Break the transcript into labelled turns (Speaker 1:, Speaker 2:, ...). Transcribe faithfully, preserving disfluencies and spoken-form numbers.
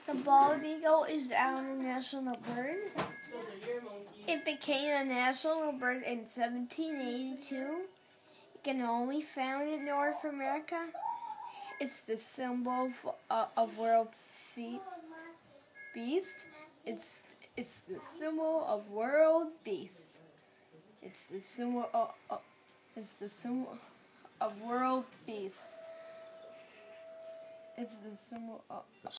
Speaker 1: The bald eagle is our national bird. It became a national bird in seventeen eighty-two. It can only found in North America. It's the symbol of, uh, of world fe- beast. It's it's the symbol of world beast. It's the symbol of, uh, it's the symbol of world beast. It's the symbol of